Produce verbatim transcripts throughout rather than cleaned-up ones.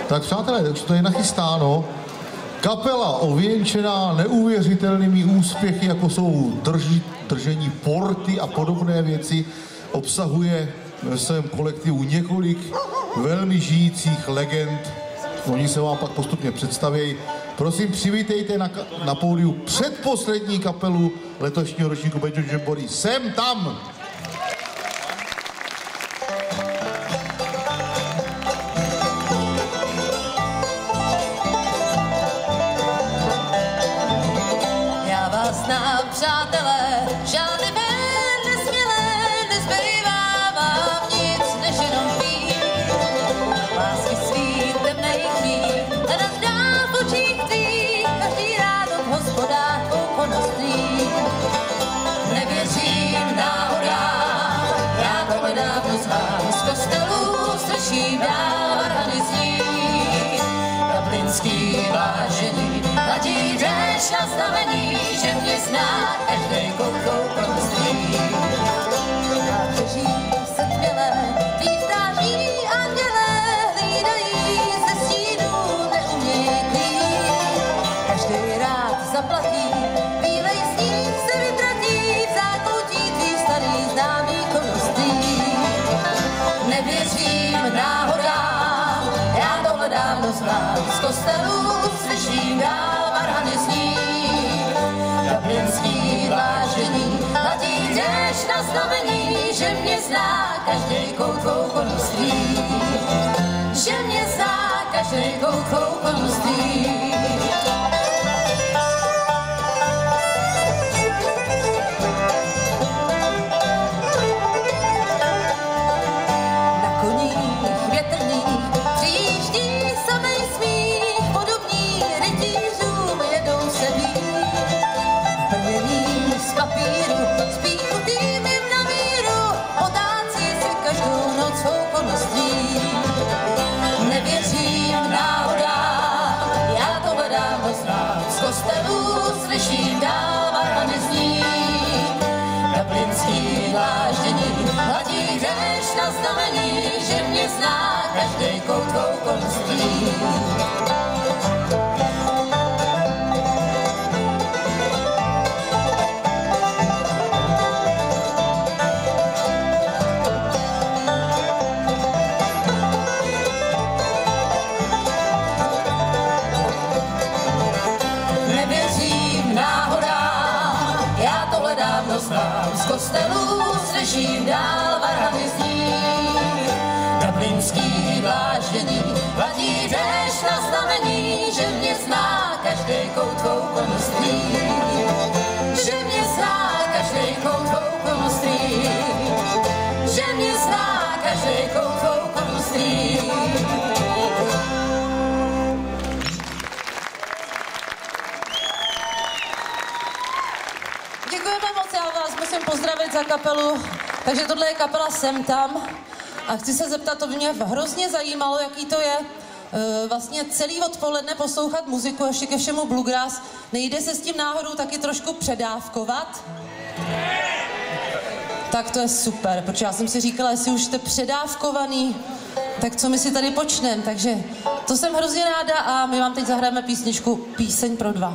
Tak přátelé, takže to je nachystáno. Kapela ověnčená neuvěřitelnými úspěchy, jako jsou drži, držení porty a podobné věci, obsahuje ve svém kolektivu několik velmi žijících legend. Oni se vám pak postupně představí. Prosím, přivítejte na, na pódiu předposlední kapelu letošního ročníku Banjo Jamboree. Jsem tam! Já vás znám, přátelé, žádný ven nesmělé, nezbývá vám nic, než jenom pít. Lásky svých temných chvíl, hledat dál v očích tvých, každý rád od hospodách okolností. Nevěřím náhodám, já to nedávno znám, z kostelů slyším dál varhany zní. Dublinský vážení, hladí déšť na znamení, že mě zná každej koukou promství. Já přežím se tměle, tvých stáží anděle, hlídají ze stínů neumějí. Každý rád zaplatí, bílej sníh se vytratí, v zákoutí tvých starých známých koností. Nevěřím náhodám, já tohle dávno znám, z kostelů slyším dál varhany zní. Dublinský vážení, hladí déšť na znamení, že mě zná každej kout tvou okolností. Že mě zná každej kout tvou okolností. Slyším dál varhany zní. Dublinský dláždění, hladí déšť na znamení, že mě zná každej kout tvou okolností. Z kostelů slyším dál varhany zní. Dublinský dláždění, hladí déšť na znamení, že mě zná každej kout tvou okolností. Že mě zná každej kout tvou okolností. Že mě zná každej kout tvou okolností. Musím pozdravit za kapelu, takže tohle je kapela Jsem tam a chci se zeptat, to by mě hrozně zajímalo, jaký to je e, vlastně celý odpoledne poslouchat muziku, ještě ke všemu bluegrass. Nejde se s tím náhodou taky trošku předávkovat? Tak to je super, protože já jsem si říkala, jestli už jste předávkovaný, tak co my si tady počneme, takže to jsem hrozně ráda a my vám teď zahrajeme písničku Píseň pro dva.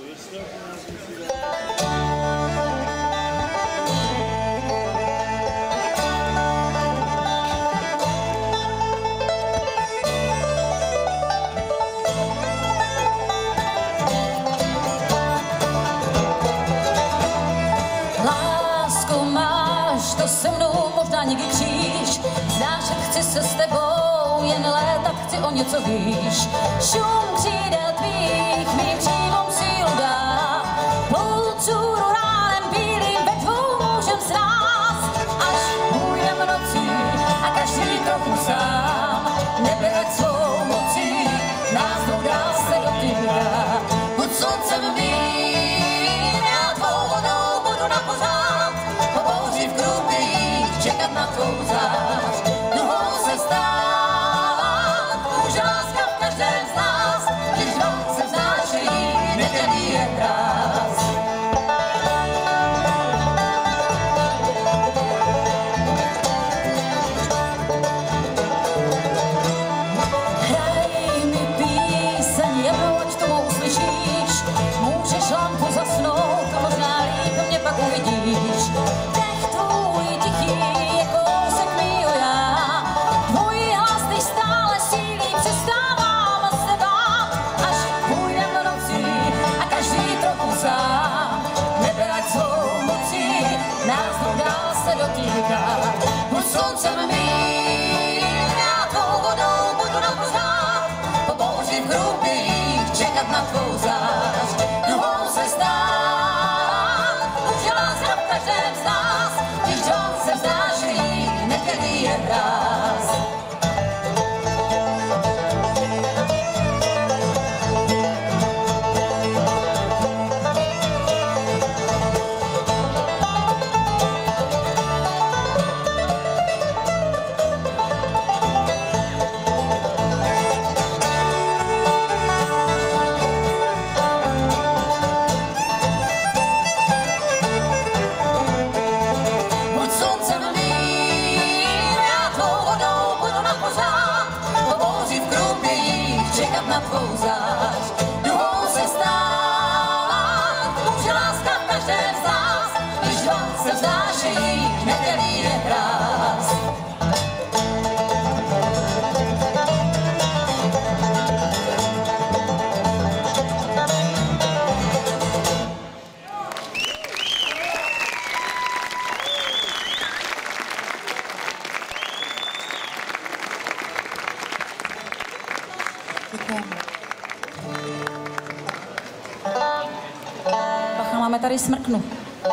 Někdy kříž, znášet chci se s tebou, jen létat chci o něco výš. Šum křídel tvých mým křívům sílu dá, ploucůru ránem bílým ve dvou můžem srást. Až půjdem nocí a každý trochu sám, nebe ať svou mocí, nás dál se dotýká. Pod sluncem vím, já tvou vodou budu na pořád, po bouři v krupích čekat na tvou zář. Duhou se stává, může láska v každém z nás, když dva se vznášejí. čekat na tvou zář. Duhou se stává, může láska v každém z nás, když dva se vznášejí, nedělí je hráz. Bacha, máme tady smrknu.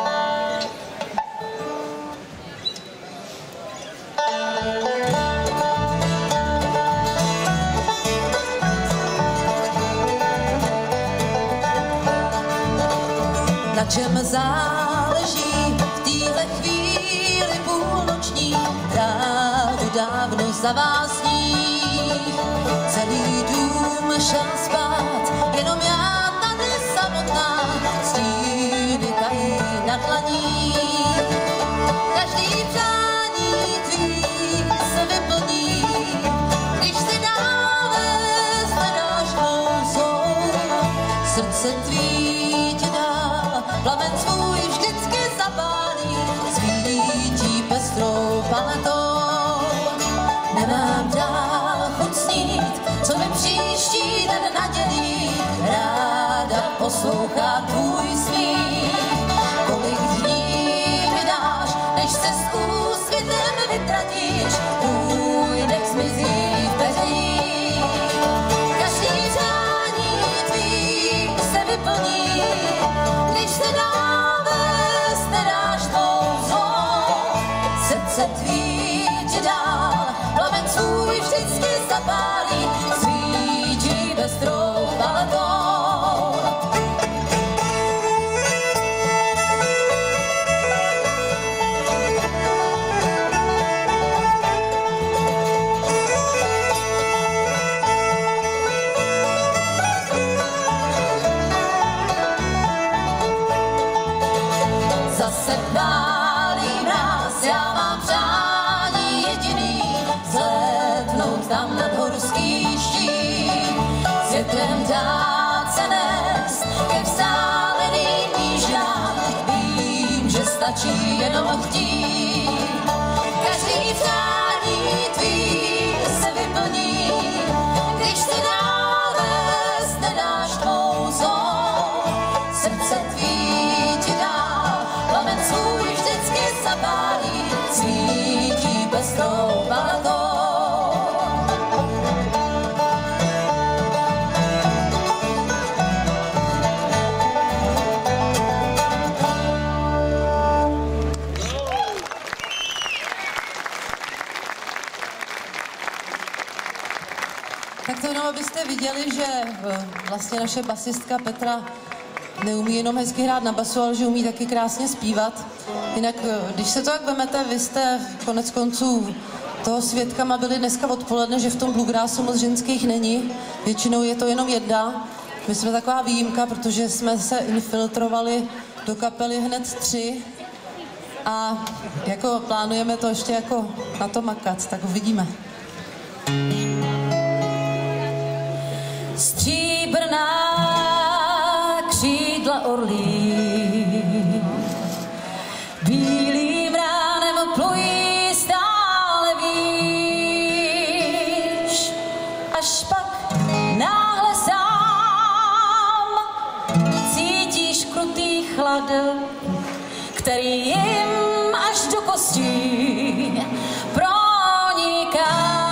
Na čem záleží v téhle chvíli půlnoční, trávu dávno zavásní. Celý dům šel spát, jenom já tady samotná, stíny tají na dlaní. Každý přání tvý se vyplní, když si dále zvedáš houzou. Srdce tvý ti dá, plamen svůj vždycky zapálí, svítí pestrou paletou. Nemám dál chuť snít, co mi příští den nadělí, ráda poslouchá tvůj smích. Kolik dní mi dáš, než se s úsvitem vytratíš, tvůj dech zmizí v peří. Každý přání tvý se vyplní, když se dá vést, nedáš dvouzou. Srdce tvý ti dál, plamen svůj vždycky zapálí, svítí pestrou paletou. Zase pálí mráz, já mám přání jediný, vzlétnout tam nad horský štít, světlem dát se nést ke vzdáleným nížinám. Vím, že stačí jenom chtít, každý přání tvý se vyplní, když se dál vést nedáš dvouzou. Srdce tvý ti dá, plamen svůj vždycky zapálí, svítí pestrou paletou. Tak to jenom, abyste viděli, že vlastně naše basistka Petra neumí jenom hezky hrát na basu, ale že umí taky krásně zpívat. Jinak, když se to tak vemete, vy jste konec konců toho svědkama byli dneska odpoledne, že v tom bluegrassu moc ženských není. Většinou je to jenom jedna. My jsme taková výjimka, protože jsme se infiltrovali do kapely hned tři. A jako plánujeme to ještě jako na to makat, tak uvidíme. Stříbrná křídla orlí, bílým ránem plují stále výš, až pak náhle sám cítíš krutý chlad, který jim až do kostí proniká.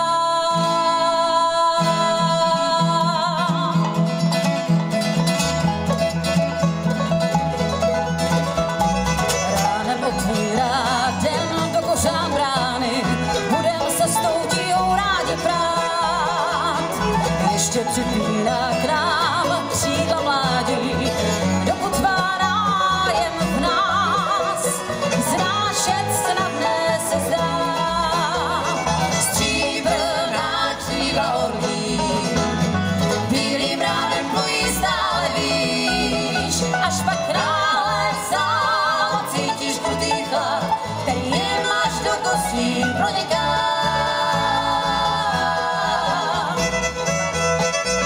Připíná k nám křídla mládí, dokud má nájem v nás, znášet snadné se zdá. Stříbrná křídla orlí, bílým ránem plují stále výš, až pak náhle sám cítíš krutý chlad, který jim až do kostí proniká.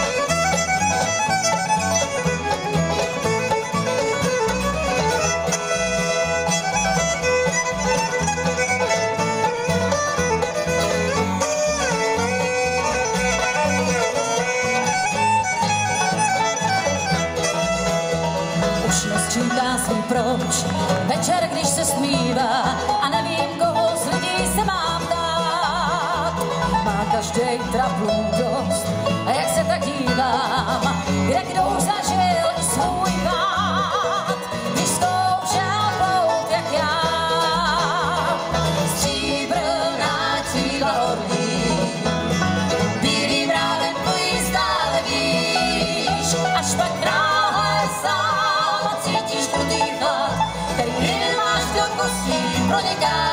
krásný, proč večer, když se smívá a nevím, koho z lidí se mám dát. Má každej traplů dost a jak se tak dívám, kde kdo už zažil i svůj pád, když zkoušel plout jak já. Stříbrná křídla orlí, bílým rádem tvojí stále víš, až pak náhle sám cítíš krutý chlad, který jen máš do kostí proniká.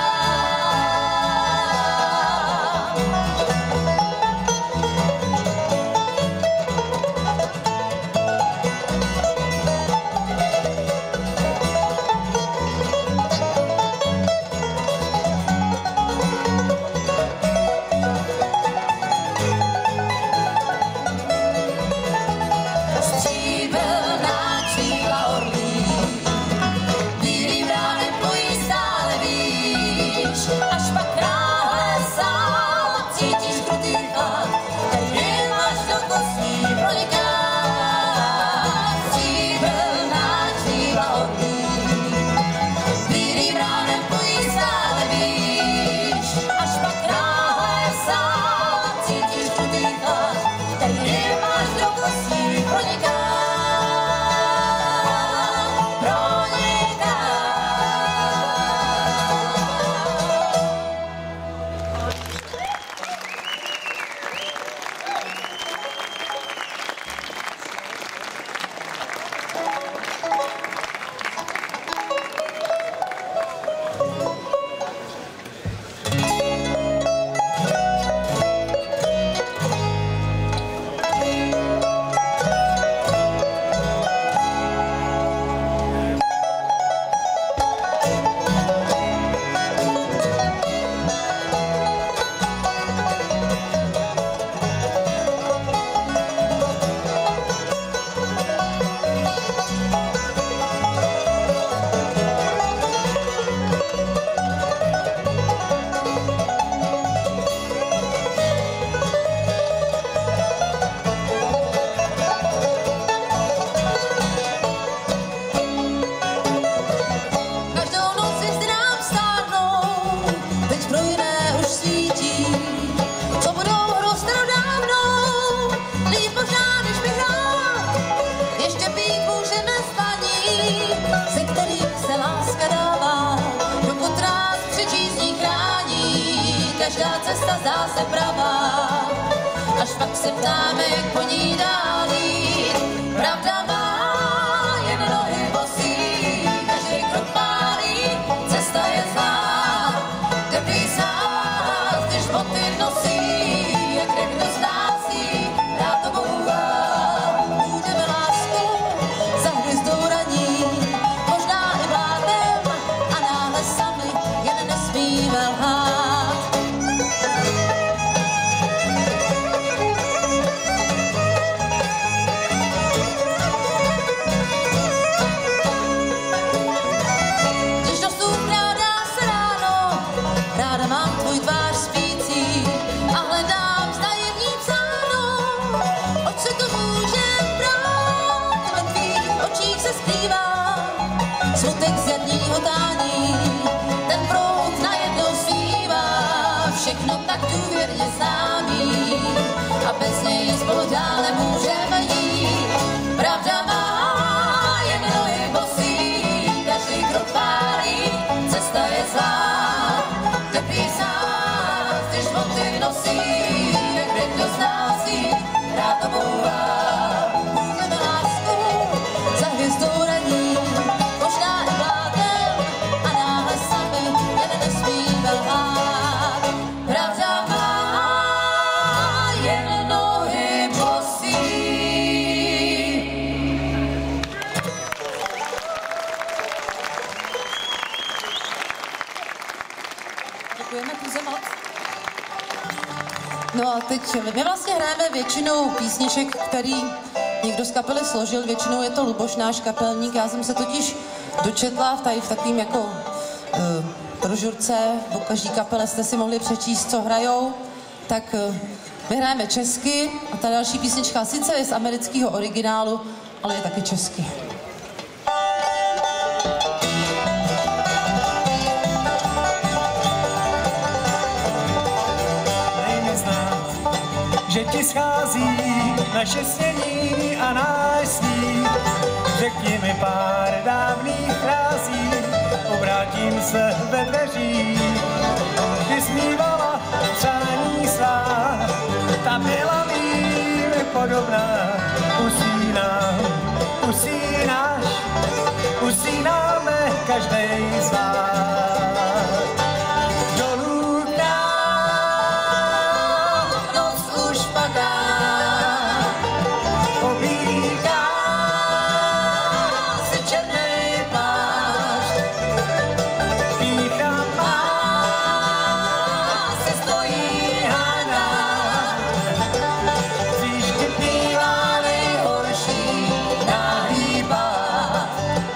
Každá cesta zdá se pravá, až pak se ptáme, jak po ní dál jít. Pravda má jen nohy bosí, každý krok pálí, cesta je zlá. Teplý sáz, když boty nosí, jak kdo znácí, dá to bouvá. Půjdeme lásku za hvězdou raní, možná i vládem a náhle sami jen nesmíme lhát. Smutek z jarního tání, ten proud najednou zpívá, všechno tak důvěrně známý a bez něj spolu dál nemůžeme jít. Pravda má jen nohy bosí, každý krok pálí, cesta je zlá. Teplý sáz, když boty nosí, jak kdo znásí, rád to bouvá. Půjdeme lásku za hvězdou raní, pravda má jen nohy bosí. Děkujeme, Kuze, moc. No a teď my vlastně hrajeme většinou písniček, který někdo z kapely složil, většinou je to Luboš, náš kapelník. Já jsem se totiž dočetla tady v takovým jako uh, brožurce, o každý kapele jste si mohli přečíst, co hrajou, tak uh, my hrajeme česky a ta další písnička sice je z amerického originálu, ale je taky česky. že ti schází naše snění a náš smích. Řekni mi pár dávných frází, obrátím se ve dveřích. Ty smívala přání svá, ta byla mi podobná. Usínám, usínáš, usínáme každej z vás. Dolů k nám, Noc už padá, obíká se černej plášť, pícha má, se stojí hádá. příště Bývá nejhorší nahýbat.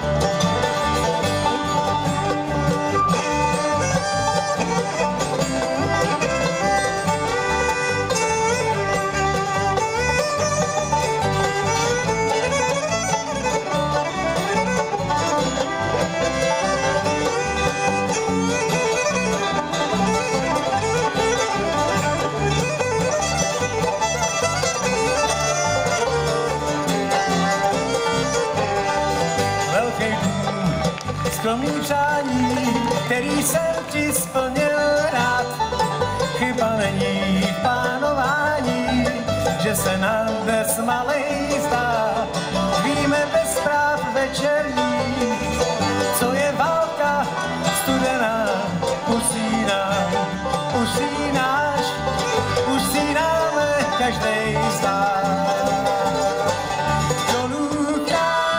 velký dům, skromný přání, který jsem ti splnil rád. Chyba není v plánování, že se nám dnes malej zdá. Víme bez zpráv večerních, co je válka studená. Usínám, usínáš, usínáme každej z nás. Dolů k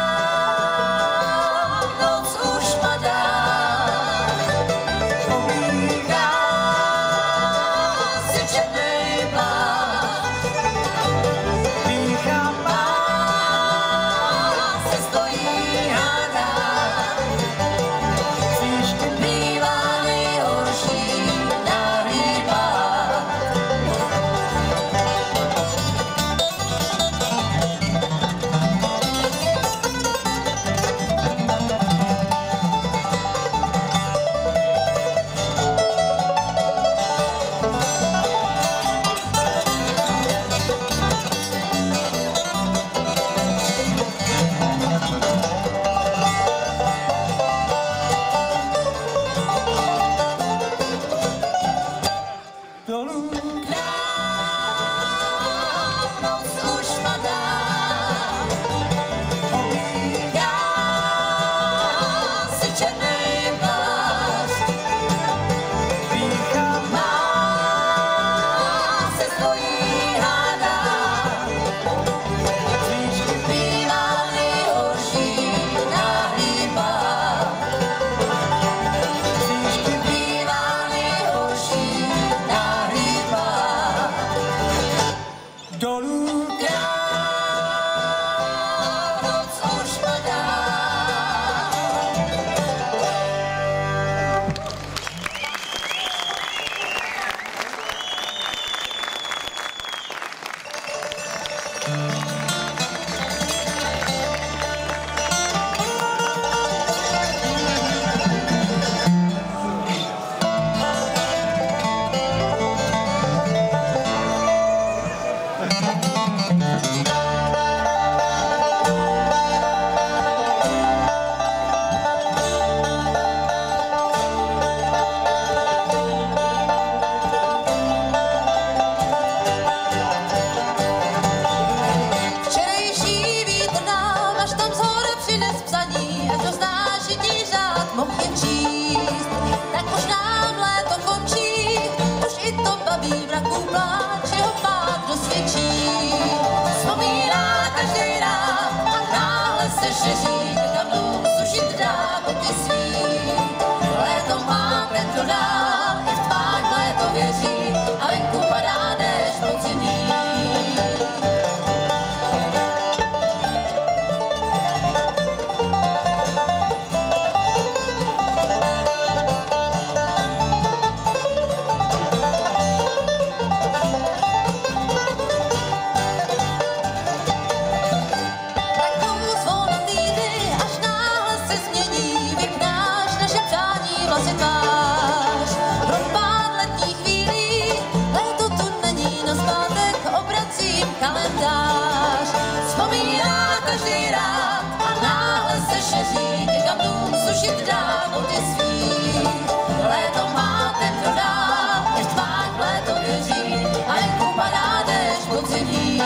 nám, Noc už padá, obíká se černej plášť, pícha má, se stojí hádá. příště Bývá nejhorší nahýbat. dolů k Noc už padá, obíká se černej plášť, pícha má, se stojí hádá. příště Bývá nejhorší nahýbat. příště Bývá nejhorší nahýbat. dolů k Noc už padá. Včerejší vítr nám až tam z hora přines psaní, až doznáš ti řád mohl jen číst. Tak už nám léto končí, už i to baví mraků pláč, jeho pád dosvědčí. Vzpomíná každý rád a náhle se šeří, kam dům sušit dráboty svý. Léto má Petro dál, i v tvách léto věří, a venku padá déšť podzimní. Tak komu zvon týdny každý rád a náhle se šeří, ke kamnům sušit dá boty svý. Léto má ten, kdo dá, když tvák léto věří a venku padá déšť podzimní.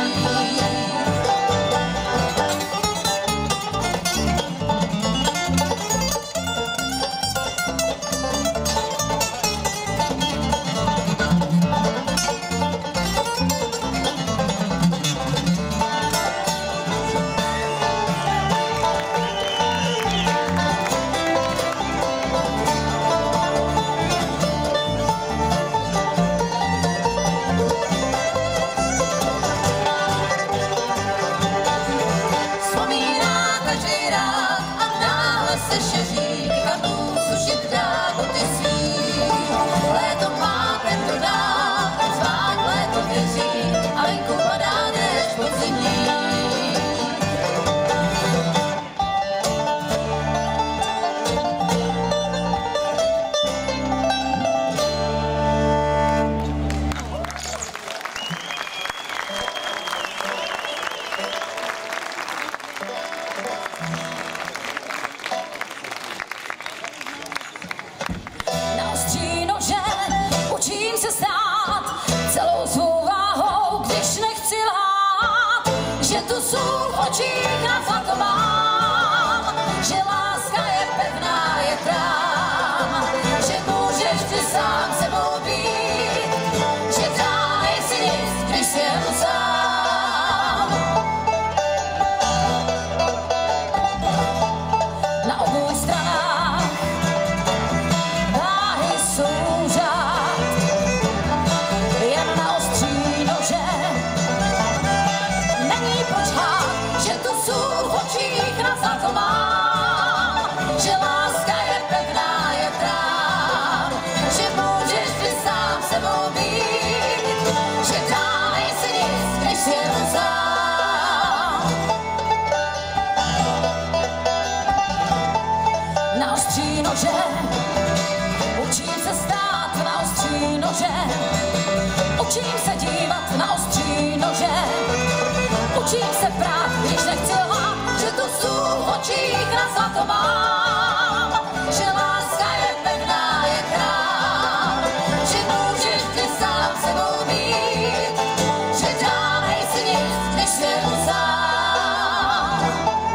Učím se dívat na ostří nože, učím se prát, když nechci lhát, že tu sůl v očích na zlato mám, že láska je pevná, je král, že můžeš ty sám sebou být, že dál nejsi nic, než světu sám.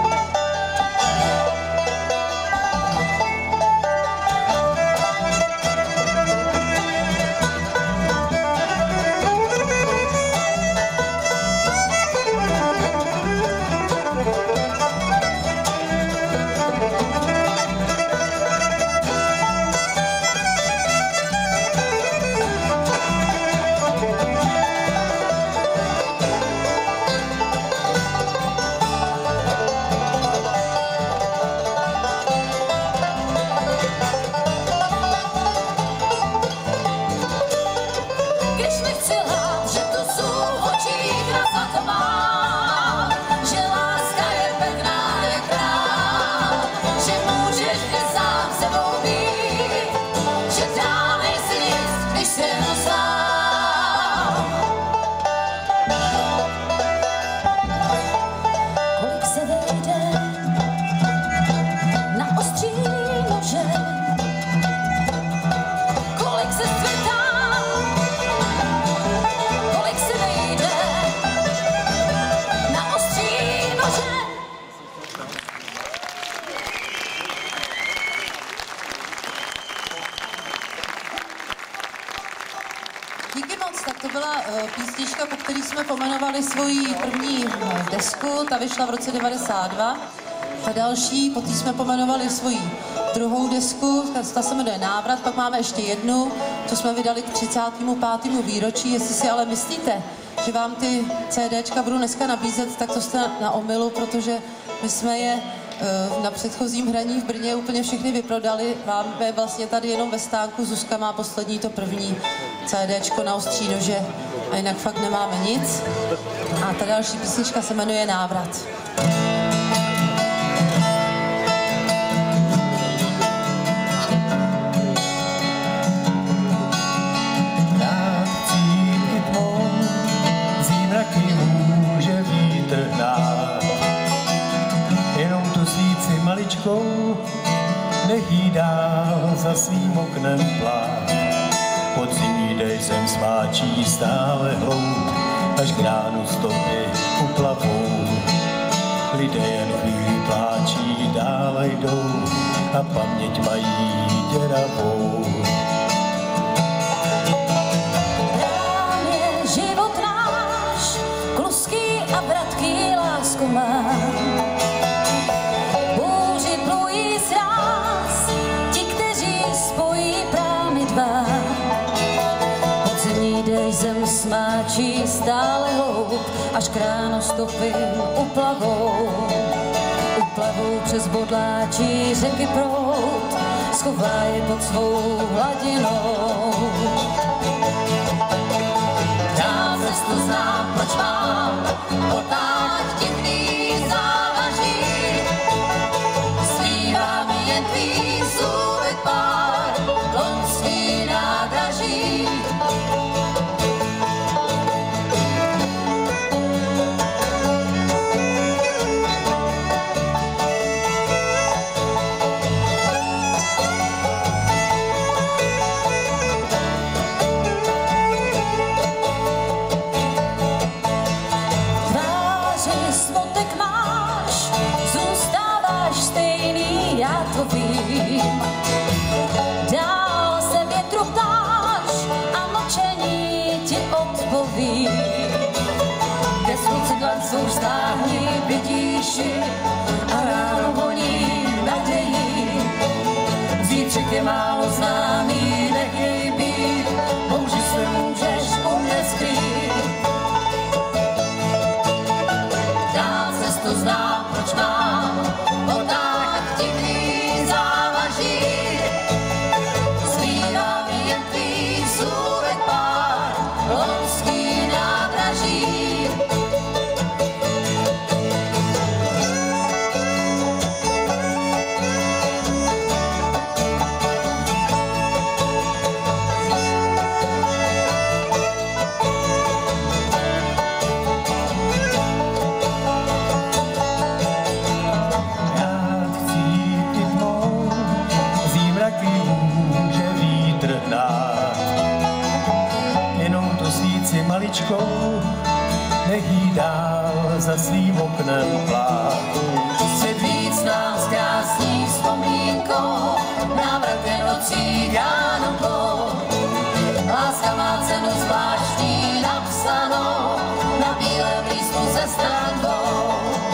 Písnička, po který jsme pomenovali svoji první desku, ta vyšla v roce devadesát dva. Ta další, po té jsme pomenovali svoji druhou desku, ta se jmenuje Návrat, pak máme ještě jednu, co jsme vydali k třicátému pátému výročí. Jestli si ale myslíte, že vám ty CDčka budu dneska nabízet, tak to jste na omylu, protože my jsme je na předchozím hraní v Brně úplně všechny vyprodali. Máme vlastně tady jenom ve stánku, Zuzka má poslední, to první CDčko na ostří nože a jinak fakt nemáme nic. A ta další písnička se jmenuje Návrat. Zímraky může vítr hnát, maličkou, nech jí dál za svým oknem plát. Podzimní dešť sem sváčí stále hloub, až k ránu stopy uplavou. Lidé jen chvíli pláčí, dále jdou a paměť mají děravou. Rám je život náš, klusky a vratky lásku má. Bouři plují sráz, ti, kteří spojí prámy dva. Podzimní dešť zem smáčí stále hloub, až k ránu stopy uplavou. Uplavou přes bodláčí řeky proud, schová je pod svou hladinou. Já cestu znám, proč mám oták divný závaží. Zpívá mi jen tvý zůvek pár, lonský nádraží. Dál se větru ptáš a mlčení ti odpoví. Ke sluci dlan svou stáhni, vidíši, a ráno voní naději. Zítřek je málo známý, nech jej být, bouři se můžeš u mě skrýt. Já cestu znám, proč mám oták divný závaží. Zpívá mi jen tvý zůvek pár, lonský nádraží. Maličkou, nech jí dál za svým oknem plát. Svět víc nás krásný vzpomínkou, návratem nocí Jánkou. Láska má cenu zvláštní napsanou, na bílém lístku se stránkou.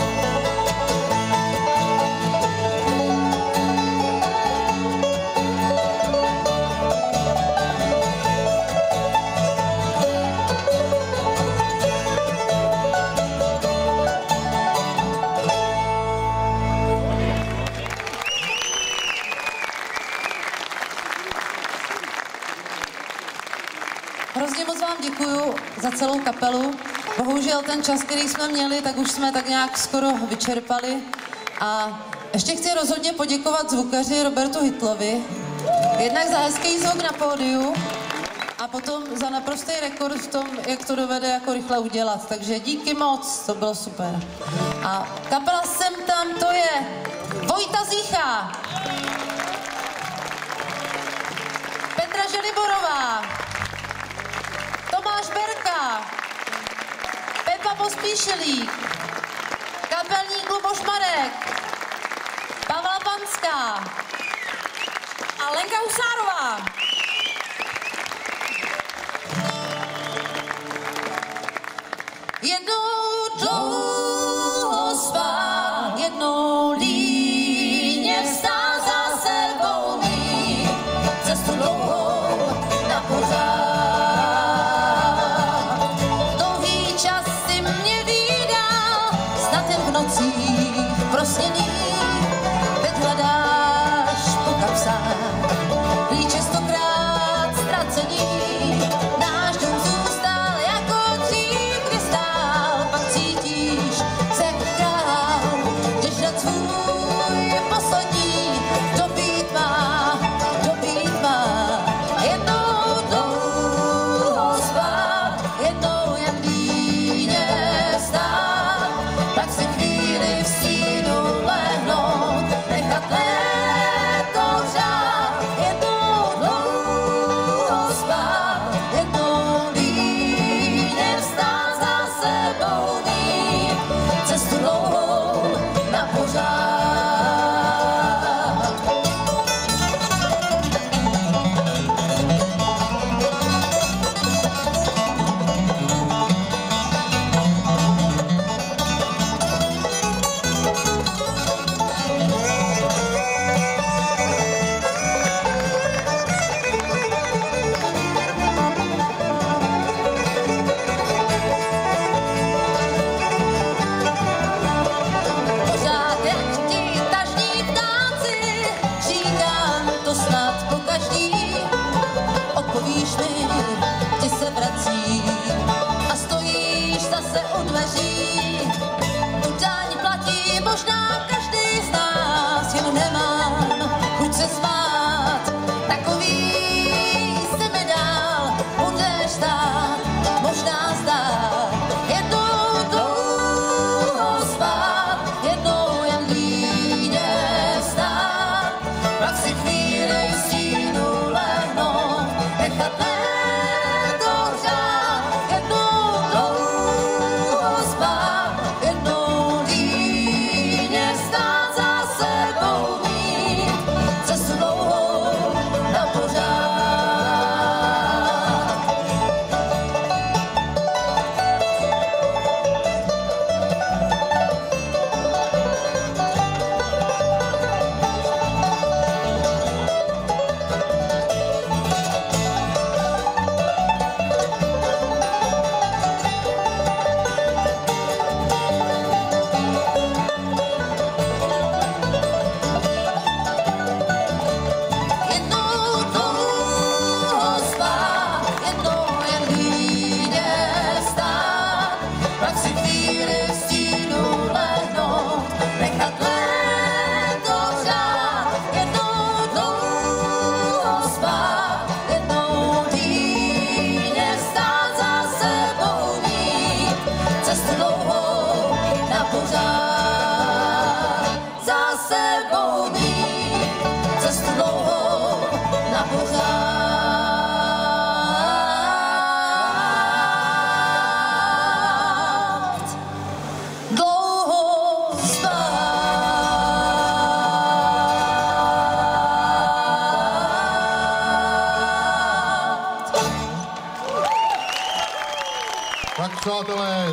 Hrozně moc vám děkuju za celou kapelu. Bohužel ten čas, který jsme měli, tak už jsme tak nějak skoro vyčerpali. A ještě chci rozhodně poděkovat zvukaři Robertu Hitlovi. Jednak za hezký zvuk na pódiu a potom za naprostý rekord v tom, jak to dovede jako rychle udělat. Takže díky moc, to bylo super. A kapela Sem tam, to je Vojta Zícha, Petra Želiborová, Tomáš Berka, Pepa Pospíšilík, kapelník Luboš Marek, Pavla Panská a Lenka Husárová. Jednou dlouho spát, jednou líně vstát, za sebou mít cestu dlouhou na pořád. Dlouhý čas si mě vídal, snad jen v nocích prosněných, teď hledáš po kapsách, klíče stokrát.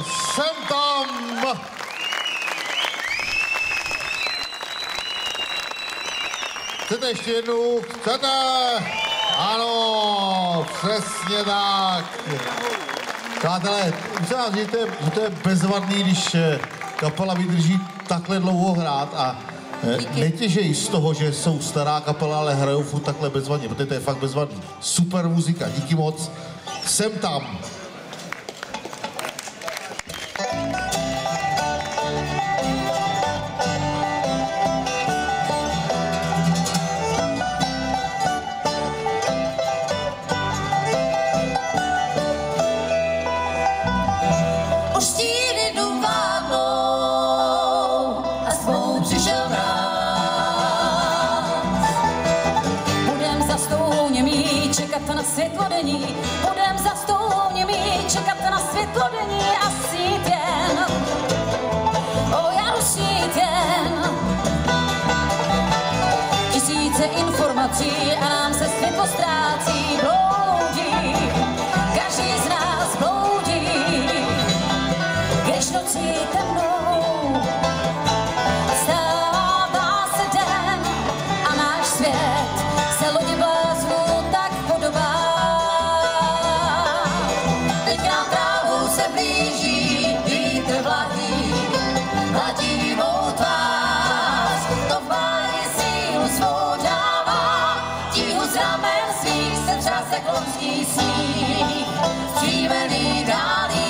Jsem tam! Chcete ještě jednu? Chcete? Ano, přesně tak. Přátelé, musím vám říct, že to je bezvadný, když kapela vydrží takhle dlouho hrát a netěžejí z toho, že jsou stará kapela, ale hrajou furt takhle bezvadně, protože to je fakt bezvadný. Super muzika, díky moc. Jsem tam. Na světlodenní, budem za stůně mít, čekat na světlodenní a sít jen, o já sít jen. Tisíce informací a nám se světlo ztrácí, bloudí, každý z nás bloudí, když nocí temnou stává se den a náš svět se lodi bláznu tak podobá. Teď nám trávou se blíží vítr vlahý, hladí mou tvář, to v báji sílu svou dává, tíhu z ramen svých se třase klonský sníh, střívený dálí.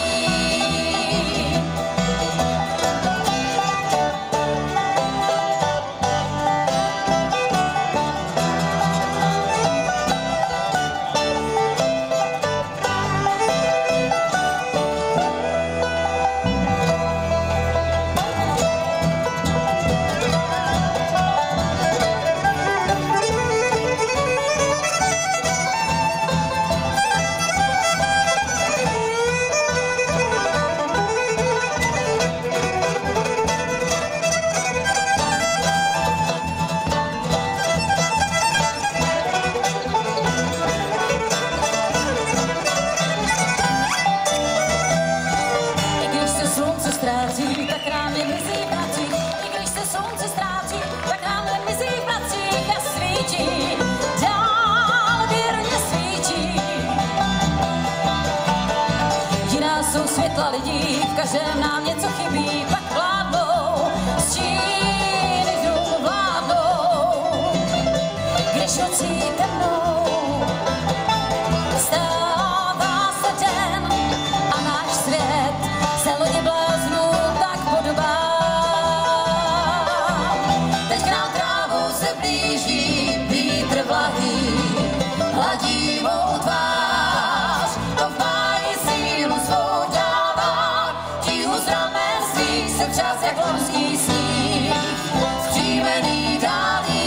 Světla lidí, v každém nám něco chybí, pak vládnou, stíny vzduchu vládnou, když nocí temnou stává se den a náš svět se lodi bláznu tak podobá. Teď k nám trávou se blíží vítr vlahý, hladí mou tvář, to v máji sílu svou z ramen svých se třás jak lomský sníh, střívený dálí.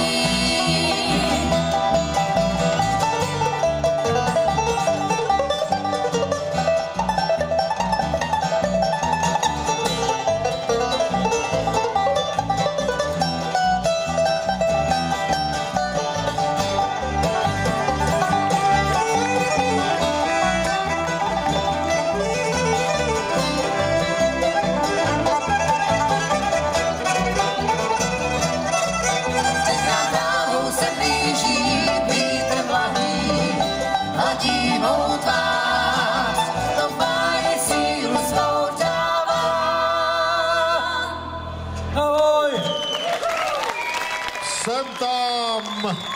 Jsem tam!